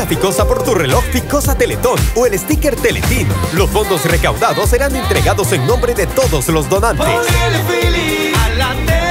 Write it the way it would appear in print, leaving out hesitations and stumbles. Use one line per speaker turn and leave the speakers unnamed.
Ficosa por tu reloj Ficosa Teletón o el sticker Teletín. Los fondos recaudados serán entregados en nombre de todos los donantes.
Ponele feliz a la